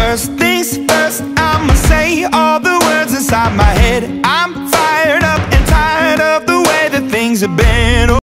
First things first, I'ma say all the words inside my head. I'm fired up and tired of the way that things have been.